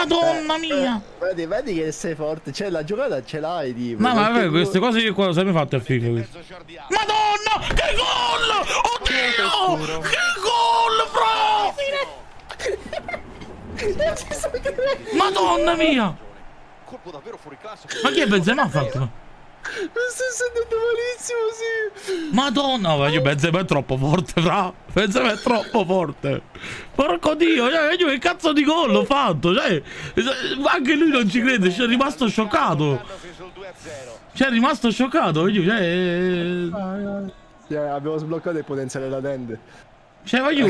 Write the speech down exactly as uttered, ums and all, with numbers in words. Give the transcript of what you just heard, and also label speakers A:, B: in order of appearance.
A: Madonna mia!
B: Vedi, vedi che sei forte, cioè la giocata ce l'hai, tipo.
A: No, ma vabbè,
B: tu...
A: queste cose io qua sempre fatte a FIFA. Madonna! Che gol! Oddio! Che gol, bro! Madonna mia!
C: Colpo davvero fuori classe.
A: Ma chi è Benzema ha fatto?
B: Mi sto sentendo malissimo, sì.
A: Madonna, ma io Benzema è troppo forte, fra. Benzema è troppo forte. Porco Dio, cioè, io che cazzo di gol l'ho fatto, cioè. Anche lui non ci crede, ci è rimasto scioccato. Cioè, è rimasto scioccato, io, cioè...
B: Sì, abbiamo sbloccato il potenziale latente.
A: Cioè, ma io...